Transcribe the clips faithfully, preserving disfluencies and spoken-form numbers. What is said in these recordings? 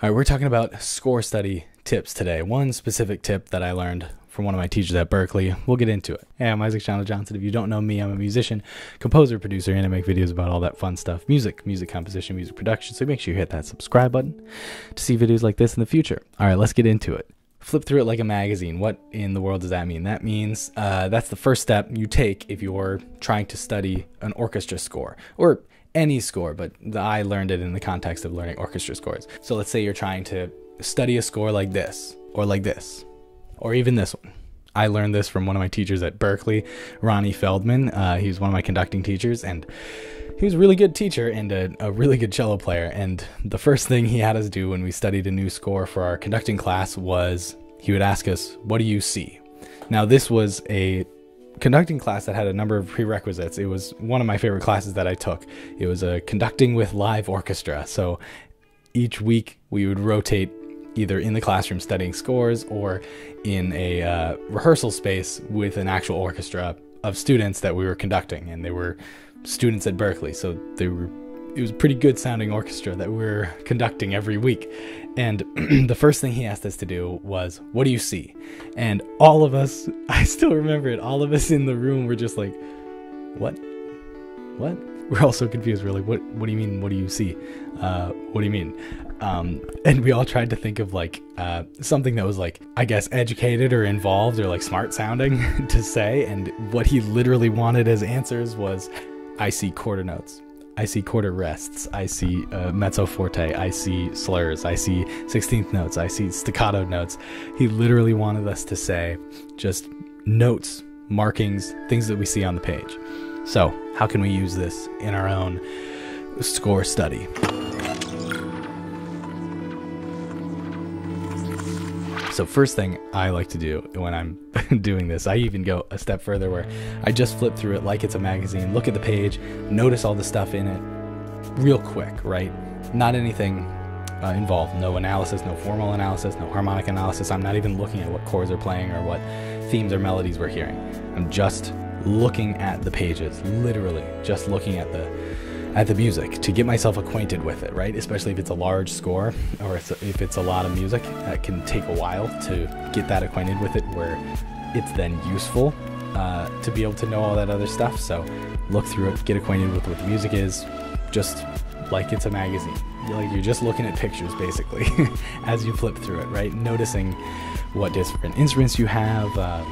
All right, we're talking about score study tips today. One specific tip that I learned from one of my teachers at Berkeley. We'll get into it. Hey, I'm Isaac Schanno Johnson. If you don't know me, I'm a musician, composer, producer, and I make videos about all that fun stuff. Music, music composition, music production. So make sure you hit that subscribe button to see videos like this in the future. All right, let's get into it. Flip through it like a magazine. What in the world does that mean? That means uh, that's the first step you take if you're trying to study an orchestra score, or any score, but the, I learned it in the context of learning orchestra scores. So let's say you're trying to study a score like this, or like this, or even this one. I learned this from one of my teachers at Berkeley, Ronnie Feldman. Uh, he was one of my conducting teachers, and he was a really good teacher and a, a really good cello player. And the first thing he had us do when we studied a new score for our conducting class was he would ask us, "What do you see?" Now, this was a conducting class that had a number of prerequisites. It was one of my favorite classes that I took. It was a conducting with live orchestra. So each week we would rotate either in the classroom studying scores or in a uh, rehearsal space with an actual orchestra of students that we were conducting. And they were students at Berkeley. So they were, it was a pretty good sounding orchestra that we were conducting every week. And the first thing he asked us to do was, "What do you see?" And all of us, I still remember it, all of us in the room were just like, what? What? We're all so confused. We're like, what, what do you mean? What do you see? Uh, what do you mean? Um, and we all tried to think of like uh, something that was like, I guess, educated or involved or like smart sounding to say. And what he literally wanted as answers was, "I see quarter notes. I see quarter rests, I see uh, mezzo forte, I see slurs, I see sixteenth notes, I see staccato notes." He literally wanted us to say just notes, markings, things that we see on the page. So how can we use this in our own score study? So first thing I like to do when I'm doing this, I even go a step further where I just flip through it like it's a magazine, look at the page, notice all the stuff in it real quick, right? Not anything uh, involved, no analysis, no formal analysis, no harmonic analysis. I'm not even looking at what chords are playing or what themes or melodies we're hearing. I'm just looking at the pages, literally just looking at the at the music to get myself acquainted with it, right? Especially if it's a large score or if it's a lot of music, that can take a while to get that acquainted with it where it's then useful uh, to be able to know all that other stuff. So look through it, get acquainted with what the music is, just like it's a magazine. You're, like, you're just looking at pictures basically as you flip through it, right? Noticing what different instruments you have, um,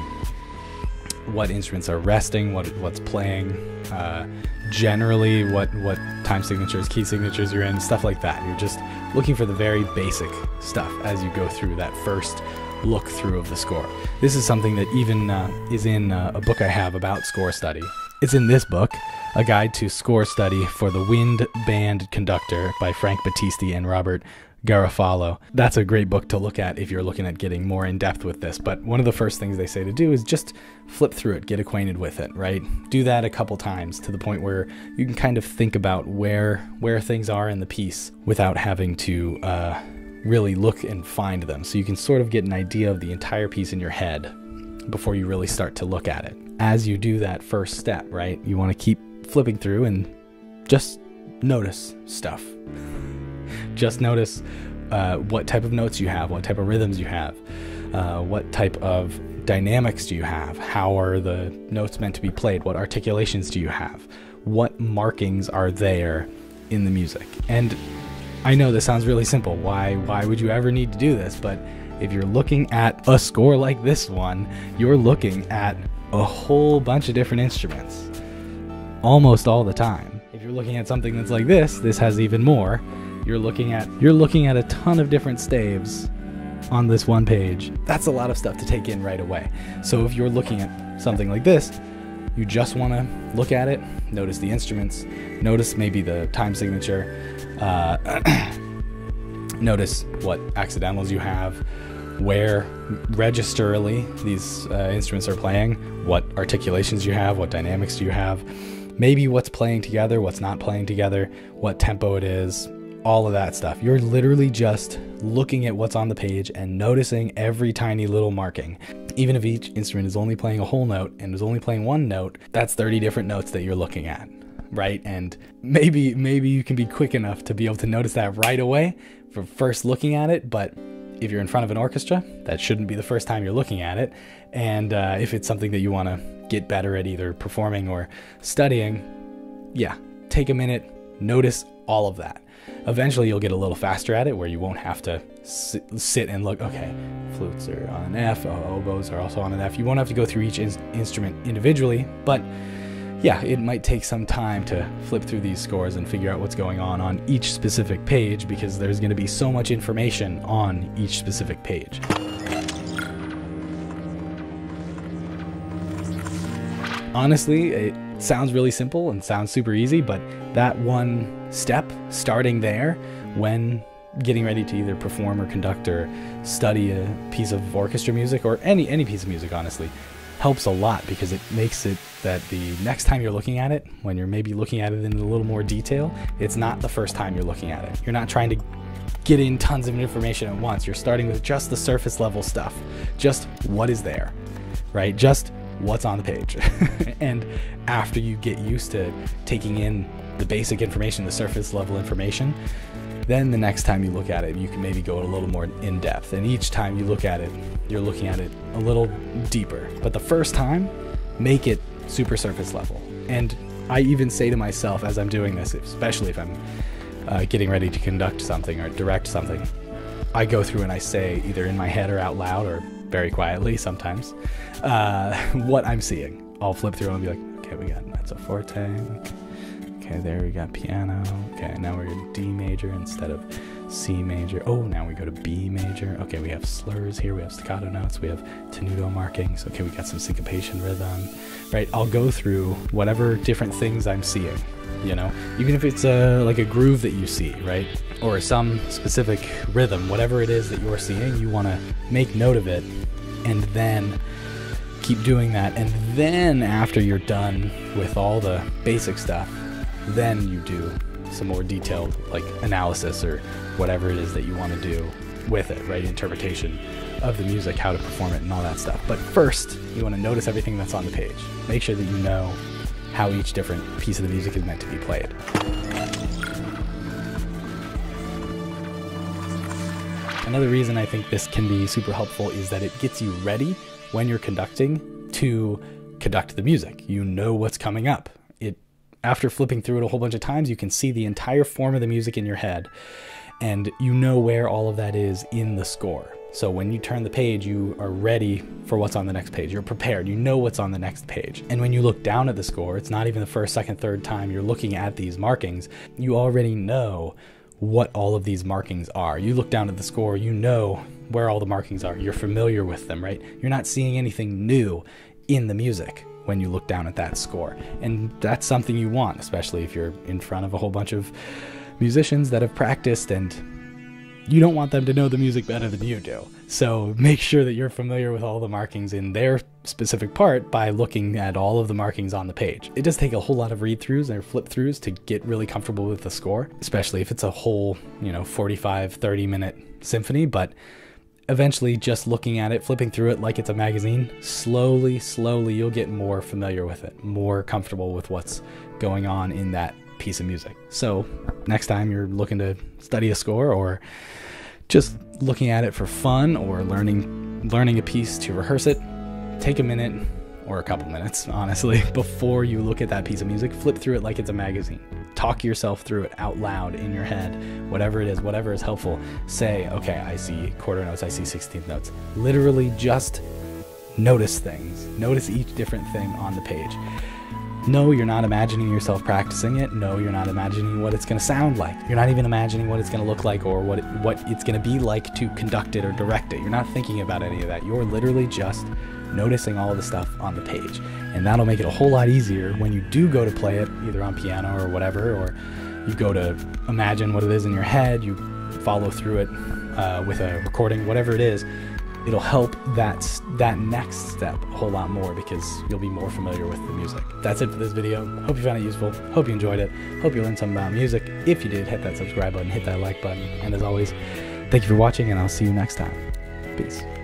what instruments are resting, what what's playing, uh, generally what what time signatures, key signatures you're in, stuff like that. You're just looking for the very basic stuff as you go through that first look through of the score. This is something that even uh, is in uh, a book I have about score study. It's in this book, A Guide to Score Study for the Wind Band Conductor by Frank Battisti and Robert Garofalo. That's a great book to look at if you're looking at getting more in depth with this. But one of the first things they say to do is just flip through it, get acquainted with it, right? Do that a couple times to the point where you can kind of think about where where things are in the piece without having to uh, really look and find them. So you can sort of get an idea of the entire piece in your head before you really start to look at it. As you do that first step, right, you want to keep flipping through and just notice stuff. Just notice uh, what type of notes you have, what type of rhythms you have, uh, what type of dynamics do you have, how are the notes meant to be played, what articulations do you have, what markings are there in the music. And I know this sounds really simple. Why, why would you ever need to do this? But if you're looking at a score like this one, you're looking at a whole bunch of different instruments almost all the time. If you're looking at something that's like this, this has even more. You're looking at you're looking at a ton of different staves on this one page. That's a lot of stuff to take in right away. So if you're looking at something like this, you just want to look at it, notice the instruments, notice maybe the time signature, uh, notice what accidentals you have, where registerally these uh, instruments are playing, what articulations you have, what dynamics do you have, maybe what's playing together, what's not playing together, what tempo it is, all of that stuff. You're literally just looking at what's on the page and noticing every tiny little marking. Even if each instrument is only playing a whole note and is only playing one note, that's thirty different notes that you're looking at, right? And maybe maybe you can be quick enough to be able to notice that right away, for first looking at it, but if you're in front of an orchestra, that shouldn't be the first time you're looking at it. And uh, if it's something that you want to get better at either performing or studying, yeah, take a minute, notice all of that. Eventually you'll get a little faster at it where you won't have to sit, sit and look, okay, flutes are on an F, oh, oboes are also on an F. You won't have to go through each in instrument individually, but yeah, it might take some time to flip through these scores and figure out what's going on on each specific page, because there's going to be so much information on each specific page. Honestly, it sounds really simple and sounds super easy, but that one step, starting there when getting ready to either perform or conduct or study a piece of orchestra music, or any, any piece of music, honestly, helps a lot, because it makes it that the next time you're looking at it, when you're maybe looking at it in a little more detail, it's not the first time you're looking at it. You're not trying to get in tons of information at once. You're starting with just the surface level stuff, just what is there, right? Just what's on the page. And after you get used to taking in the basic information, the surface level information, then the next time you look at it, you can maybe go a little more in depth. And each time you look at it, you're looking at it a little deeper. But the first time, make it super surface level. And I even say to myself as I'm doing this, especially if I'm uh, getting ready to conduct something or direct something, I go through and I say either in my head or out loud or very quietly sometimes, uh, what I'm seeing. I'll flip through and be like, okay, we got mezzo forte. Okay, there we got piano. Okay, now we're in D major instead of C major. Oh, now we go to B major. Okay, we have slurs here. We have staccato notes. We have tenuto markings. Okay, we got some syncopation rhythm, right? I'll go through whatever different things I'm seeing, you know, even if it's a, like a groove that you see, right? Or some specific rhythm, whatever it is that you're seeing, you want to make note of it and then keep doing that. And then after you're done with all the basic stuff, then you do some more detailed like analysis or whatever it is that you want to do with it, right? Interpretation of the music, how to perform it and all that stuff. But first, you want to notice everything that's on the page. Make sure that you know how each different piece of the music is meant to be played. Another reason I think this can be super helpful is that it gets you ready when you're conducting to conduct the music. You know what's coming up. It After flipping through it a whole bunch of times, you can see the entire form of the music in your head, and you know where all of that is in the score. So when you turn the page, you are ready for what's on the next page. You're prepared. You know what's on the next page. And when you look down at the score, it's not even the first, second, third time you're looking at these markings. You already know what all of these markings are. You look down at the score, you know where all the markings are. You're familiar with them, right? You're not seeing anything new in the music when you look down at that score. And that's something you want, especially if you're in front of a whole bunch of musicians that have practiced, and you don't want them to know the music better than you do. So make sure that you're familiar with all the markings in their specific part by looking at all of the markings on the page. It does take a whole lot of read-throughs or flip-throughs to get really comfortable with the score, especially if it's a whole, you know, forty-five, thirty minute symphony, but eventually just looking at it, flipping through it like it's a magazine, slowly, slowly you'll get more familiar with it, more comfortable with what's going on in that piece of music. So next time you're looking to study a score or just looking at it for fun or learning learning a piece to rehearse it, take a minute or a couple minutes, honestly, before you look at that piece of music, flip through it like it's a magazine. Talk yourself through it out loud in your head, whatever it is, whatever is helpful. Say, okay, I see quarter notes, I see sixteenth notes. Literally just notice things. Notice each different thing on the page. No, you're not imagining yourself practicing it. No, you're not imagining what it's going to sound like. You're not even imagining what it's going to look like or what it, what it's going to be like to conduct it or direct it. You're not thinking about any of that. You're literally just noticing all the stuff on the page. And that'll make it a whole lot easier when you do go to play it, either on piano or whatever, or you go to imagine what it is in your head, you follow through it uh, with a recording, whatever it is. It'll help that, that next step a whole lot more because you'll be more familiar with the music. That's it for this video. Hope you found it useful. Hope you enjoyed it. Hope you learned something about music. If you did, hit that subscribe button, hit that like button. And as always, thank you for watching, and I'll see you next time. Peace.